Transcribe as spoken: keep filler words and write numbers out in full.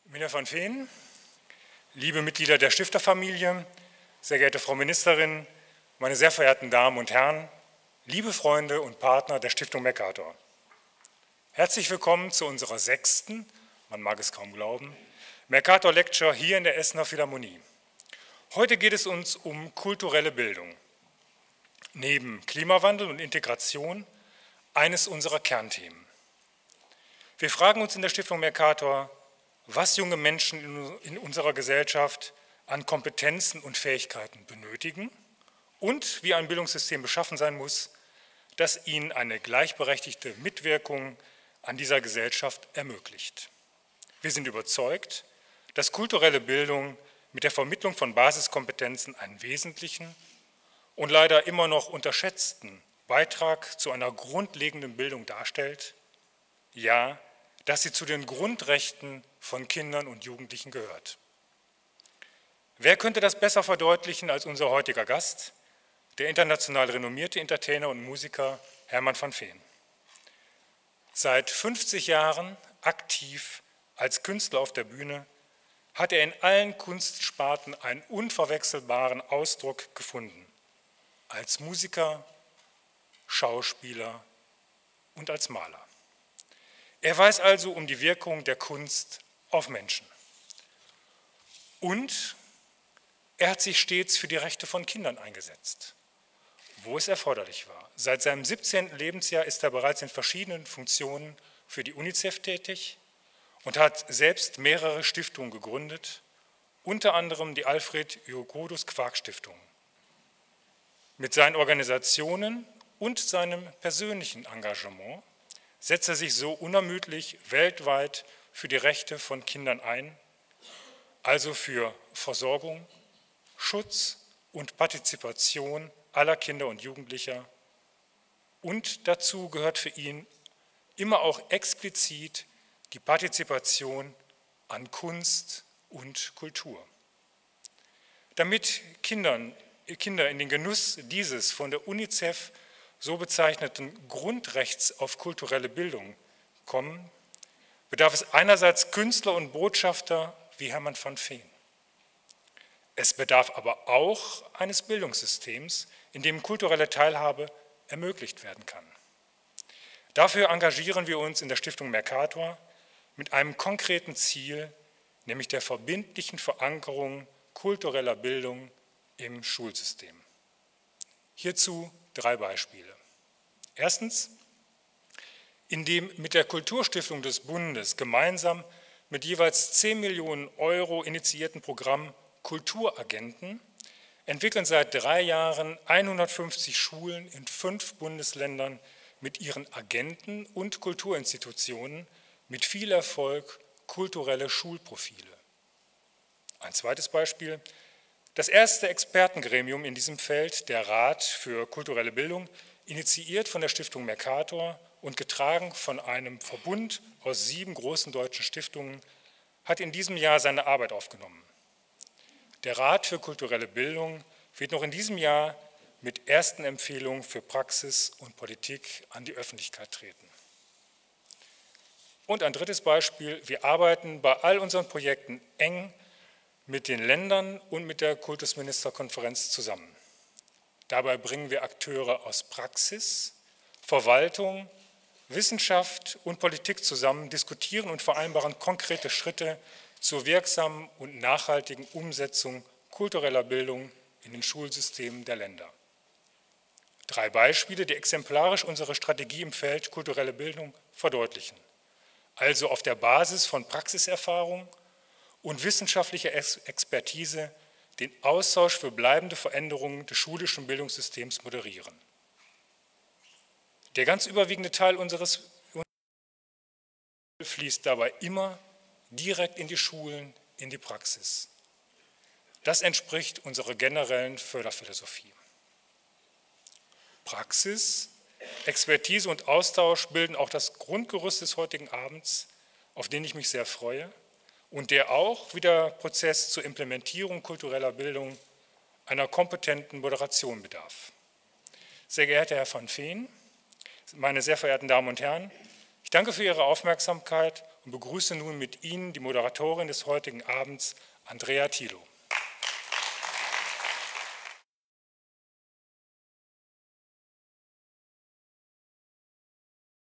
Minja van Veen, liebe Mitglieder der Stifterfamilie, sehr geehrte Frau Ministerin, meine sehr verehrten Damen und Herren, liebe Freunde und Partner der Stiftung Mercator. Herzlich willkommen zu unserer sechsten, man mag es kaum glauben, Mercator Lecture hier in der Essener Philharmonie. Heute geht es uns um kulturelle Bildung. Neben Klimawandel und Integration eines unserer Kernthemen. Wir fragen uns in der Stiftung Mercator, was junge Menschen in unserer Gesellschaft an Kompetenzen und Fähigkeiten benötigen und wie ein Bildungssystem beschaffen sein muss, das ihnen eine gleichberechtigte Mitwirkung an dieser Gesellschaft ermöglicht. Wir sind überzeugt, dass kulturelle Bildung mit der Vermittlung von Basiskompetenzen einen wesentlichen und leider immer noch unterschätzten Beitrag zu einer grundlegenden Bildung darstellt, ja, dass sie zu den Grundrechten von Kindern und Jugendlichen gehört. Wer könnte das besser verdeutlichen als unser heutiger Gast, der international renommierte Entertainer und Musiker Herman van Veen. Seit fünfzig Jahren aktiv als Künstler auf der Bühne hat er in allen Kunstsparten einen unverwechselbaren Ausdruck gefunden, als Musiker, Schauspieler und als Maler. Er weiß also um die Wirkung der Kunst auf Menschen. Und er hat sich stets für die Rechte von Kindern eingesetzt, wo es erforderlich war. Seit seinem siebzehnten Lebensjahr ist er bereits in verschiedenen Funktionen für die UNICEF tätig und hat selbst mehrere Stiftungen gegründet, unter anderem die Alfred-Jurgodus-Quark-Stiftung. Mit seinen Organisationen und seinem persönlichen Engagement setzt er sich so unermüdlich weltweit für die Rechte von Kindern ein, also für Versorgung, Schutz und Partizipation aller Kinder und Jugendlicher. Und dazu gehört für ihn immer auch explizit die Partizipation an Kunst und Kultur. Damit Kindern, Kinder in den Genuss dieses von der UNICEF so bezeichneten Grundrechts auf kulturelle Bildung kommen, bedarf es einerseits Künstler und Botschafter wie Herman van Veen. Es bedarf aber auch eines Bildungssystems, in dem kulturelle Teilhabe ermöglicht werden kann. Dafür engagieren wir uns in der Stiftung Mercator mit einem konkreten Ziel, nämlich der verbindlichen Verankerung kultureller Bildung im Schulsystem. Hierzu drei Beispiele. Erstens, in dem mit der Kulturstiftung des Bundes gemeinsam mit jeweils zehn Millionen Euro initiierten Programm Kulturagenten entwickeln seit drei Jahren hundertfünfzig Schulen in fünf Bundesländern mit ihren Agenten und Kulturinstitutionen mit viel Erfolg kulturelle Schulprofile. Ein zweites Beispiel. Das erste Expertengremium in diesem Feld, der Rat für kulturelle Bildung, initiiert von der Stiftung Mercator und getragen von einem Verbund aus sieben großen deutschen Stiftungen, hat in diesem Jahr seine Arbeit aufgenommen. Der Rat für kulturelle Bildung wird noch in diesem Jahr mit ersten Empfehlungen für Praxis und Politik an die Öffentlichkeit treten. Und ein drittes Beispiel, wir arbeiten bei all unseren Projekten eng mit den Ländern und mit der Kultusministerkonferenz zusammen. Dabei bringen wir Akteure aus Praxis, Verwaltung, Wissenschaft und Politik zusammen, diskutieren und vereinbaren konkrete Schritte zur wirksamen und nachhaltigen Umsetzung kultureller Bildung in den Schulsystemen der Länder. Drei Beispiele, die exemplarisch unsere Strategie im Feld kulturelle Bildung verdeutlichen. Also auf der Basis von Praxiserfahrung und wissenschaftlicher Expertise den Austausch für bleibende Veränderungen des schulischen Bildungssystems moderieren. Der ganz überwiegende Teil unseres fließt dabei immer direkt in die Schulen, in die Praxis. Das entspricht unserer generellen Förderphilosophie. Praxis, Expertise und Austausch bilden auch das Grundgerüst des heutigen Abends, auf den ich mich sehr freue, und der auch, wie der Prozess zur Implementierung kultureller Bildung, einer kompetenten Moderation bedarf. Sehr geehrter Herr van Veen, meine sehr verehrten Damen und Herren, Ich danke für Ihre Aufmerksamkeit und begrüße nun mit Ihnen die Moderatorin des heutigen Abends, Andrea Thilo.